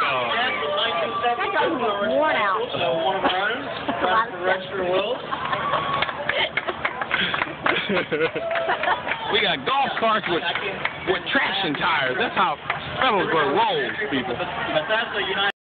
That dog is worn out. So one of our own, Dr. Rexter Wills. We got golf carts with traction tires. That's how Federalsburg rolls, people. Bethesda United.